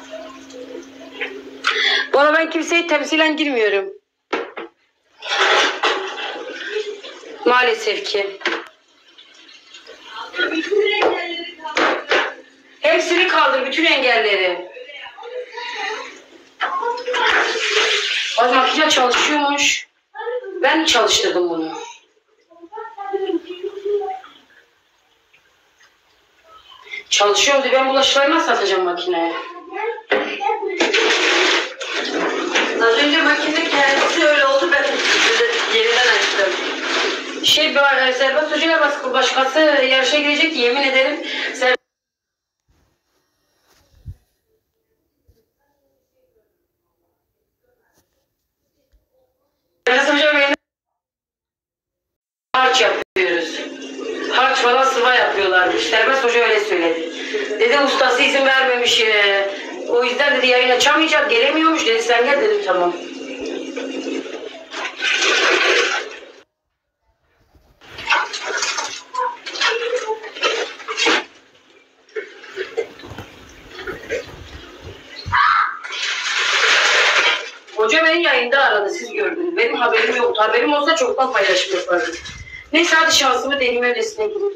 Valla ben kimseyi temsilen girmiyorum. Maalesef ki. Hepsini kaldır, bütün engelleri. Bak makine çalışıyormuş. Ben çalıştırdım bunu. Çalışıyordu. Ben bulaşıkları nasıl atacağım makineye? Az önce makine kendisi öyle oldu. Ben yeniden açtım. Serbest Hoca'yla başkası yarışa girecekti. Yemin ederim. Serbest Hoca benim harç yapıyoruz. Harç falan sıva yapıyorlarmış. Serbest Hoca öyle söyledi. Dedi ustası izin vermemiş. O yüzden dedi yayın açamayacak, gelemiyormuş dedi. Sen gel dedim tamam. Hoca beni yayında aradı, siz gördünüz. Benim haberim yoktu. Haberim olsa çoktan paylaşım yapardım. Neyse hadi şansımı deneyim öylesine gideyim.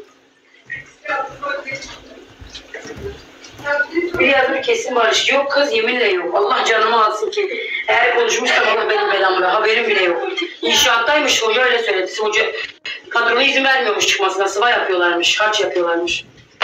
Bir yazdır kesin barış. Yok kız yeminle yok. Allah canımı alsın ki. Eğer konuşmuşsam Allah benim belamda. Haberim bile yok. İnşaattaymış hoca öyle söyledi. Hoca patrona izin vermiyormuş çıkmasına. Sıva yapıyorlarmış. Harç yapıyorlarmış.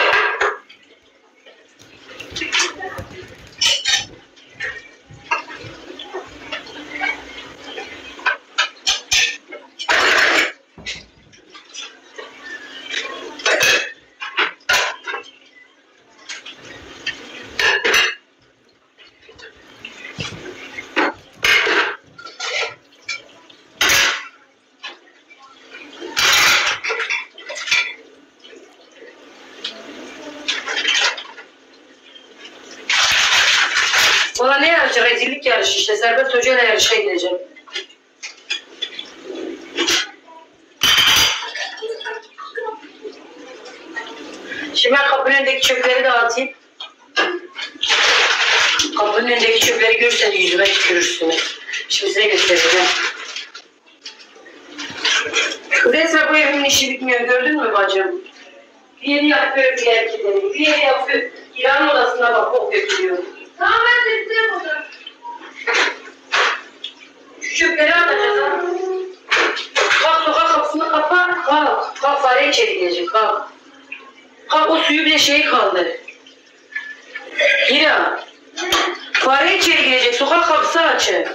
Valla ne yarışı? Rezillik yarışı işte. Serbest Hoca'yla yarışa gideceğim. Şimdi ben kapının önündeki çöpleri dağıtayım. Kapının önündeki çöpleri görürseniz yüzüme tükürürsünüz. Şimdi size göstereceğim. Resmen bu evimin işi bitmiyor. Gördün mü bacım? Bir yeri yapıyor, bir yeri kilitliyor. Bir yeri yapıyor. İran'ın odasına bak, o götürüyor. Tamam ben temizlerim onu. Şu çöpleri atacağız ha. Kalk sokak kapısını kapa. Kalk. Kalk fare içeri girecek. Kalk. Kalk o suyu bile şey kaldı. Hira. Fare içeri girecek. Sokak kapısı açık.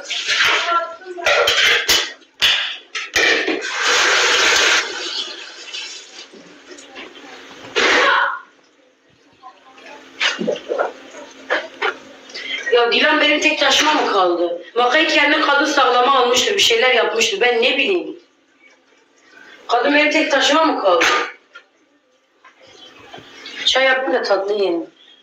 Ya Dilan benim tek taşıma mı kaldı? Vakayı kendi kadın sağlama almıştır, bir şeyler yapmıştır. Ben ne bileyim. Kadın benim tek taşıma mı kaldı? Çay yapayım da tatlı yiyelim.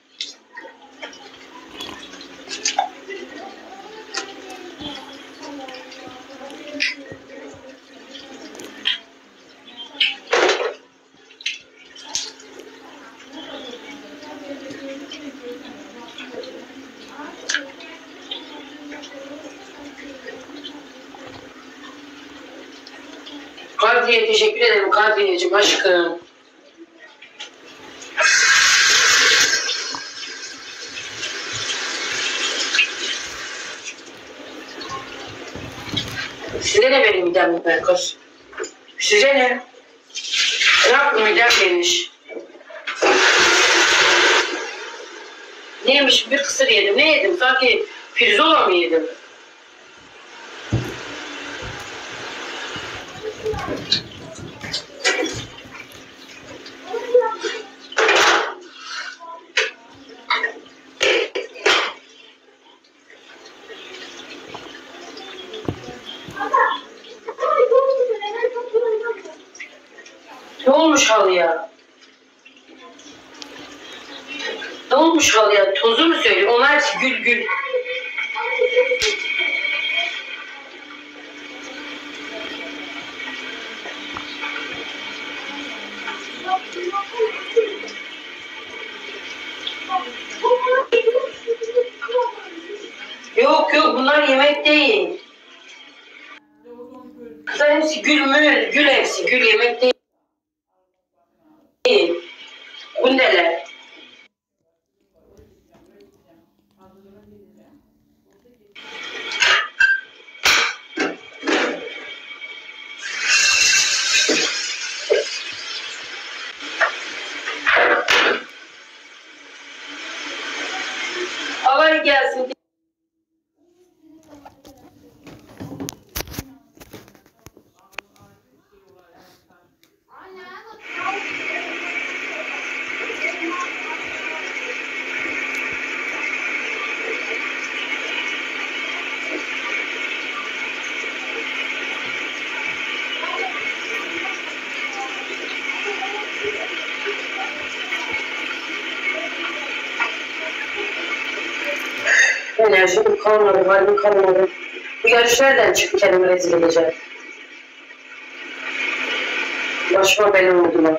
Kadriye teşekkür ederim Kadriyeciğim aşkım. Size ne benim midem mi kız? Size ne? Ne yaptım midem yemiş. Neymiş bir kısır yedim. Ne yedim? Sanki pirzola mı yedim? Ne olmuş halıya? Ne olmuş halıya? Tozu mu söylüyor? Onlar gül gül. Yok bunlar yemek değil. Kızlar hepsi gül hepsi. Gül yemek değil. Bu neler? Allah gelsin. Enerjim kalmadı, halim kalmadı. Bu yarış nereden çıktı, kendimi rezil edeceğim. Başıma bela oldular.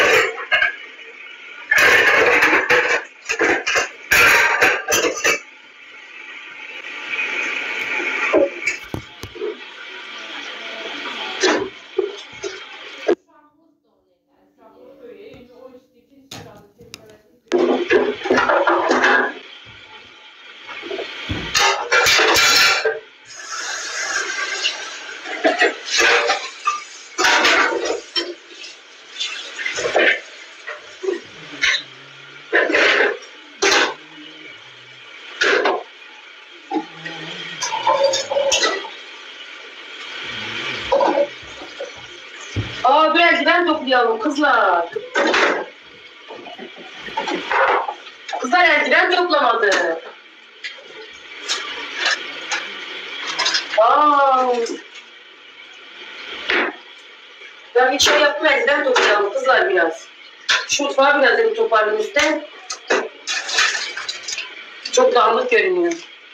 Bir eldiven toplayalım kızlar. Kızlar eldiven toplamadı. Ben bir çay yaptım, eldiven toplayalım kızlar biraz. Şu mutfağı biraz da bir toparlayın üstten. Çok dağınık görünüyor.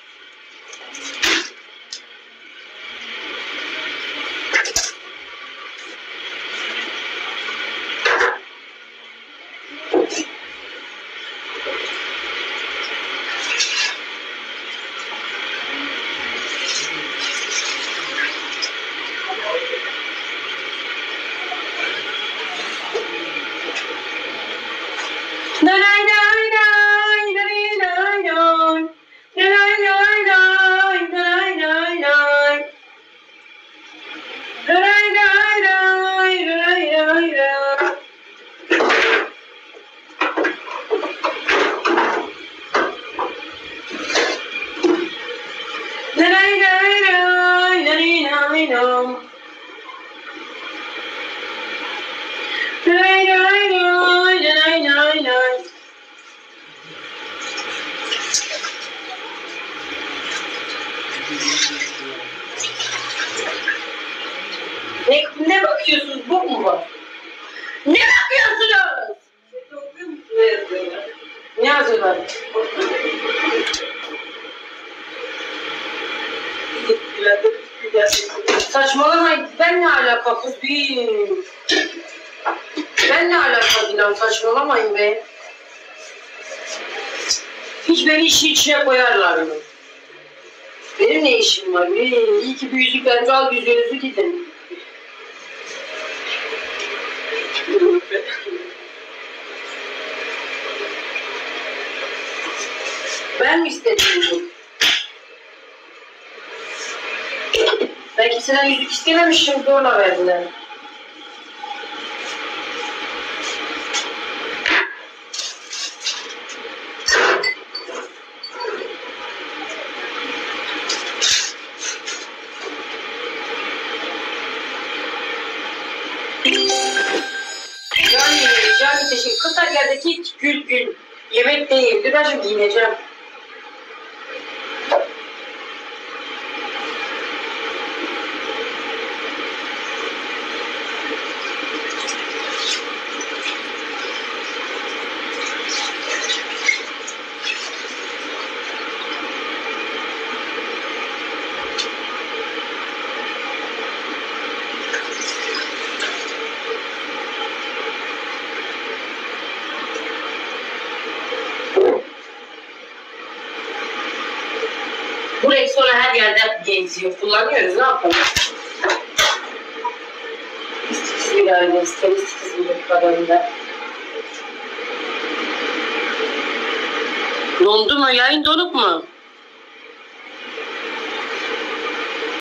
Ne bakıyorsunuz? Bu mu var? Ne bakıyorsunuz? Ne yazıyorlar? Saçmalamayın. Ben ne alaka kız değil. Ben ne alaka Dilan, saçmalamayın be. Hiç beni işin içine koyarlar mı? Benim ne işim var? İyi ki bir yüzüklerinizi al, yüzüğünüzü gidin. Ben mi istedim bunu? Ben kimseden yüzük istememişim, zorla verdiler. Yani teşekkür. Kızlar yerdeki gül. Yemek değil. Dur ben şimdi giyineceğim. Bu Rexona her yerde geziyor. Kullanıyoruz. Ne yapalım? İstiksiz bir aileyiz. Temiz bir kadarıyla. Dondu mu? Yayın donuk mu?